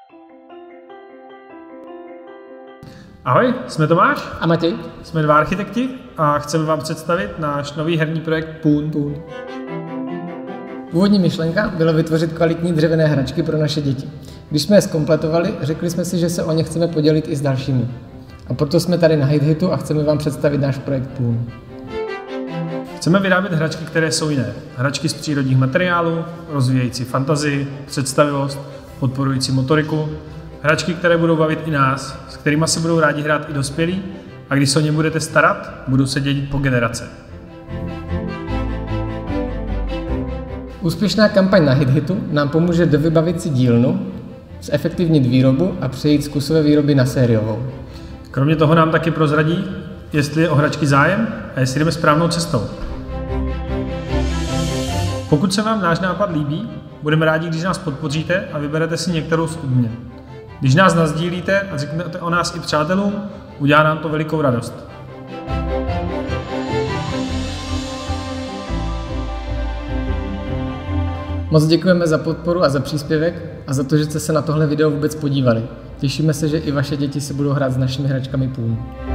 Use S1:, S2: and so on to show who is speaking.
S1: Ahoj, jsme Tomáš
S2: a Matěj.
S1: Jsme dva architekti a chceme vám představit náš nový herní projekt Půn.
S2: Původní myšlenka byla vytvořit kvalitní dřevěné hračky pro naše děti. Když jsme je zkompletovali, řekli jsme si, že se o ně chceme podělit i s dalšími. A proto jsme tady na HitHitu a chceme vám představit náš projekt Půn.
S1: Chceme vyrábět hračky, které jsou jiné. Hračky z přírodních materiálů, rozvíjející fantazii, představivost, podporující motoriku. Hračky, které budou bavit i nás, s kterými se budou rádi hrát i dospělí a když se o ně budete starat, budou se dědit po generace.
S2: Úspěšná kampaň na HitHitu nám pomůže dovybavit si dílnu, zefektivnit výrobu a přejít z kusové výroby na sériovou.
S1: Kromě toho nám taky prozradí, jestli je o hračky zájem a jestli jdeme správnou cestou. Pokud se vám náš nápad líbí, budeme rádi, když nás podpoříte a vyberete si některou z odměn. Když nás nasdílíte a řeknete o nás i přátelům, udělá nám to velikou radost.
S2: Moc děkujeme za podporu a za příspěvek a za to, že jste se na tohle video vůbec podívali. Těšíme se, že i vaše děti se budou hrát s našimi hračkami Půn.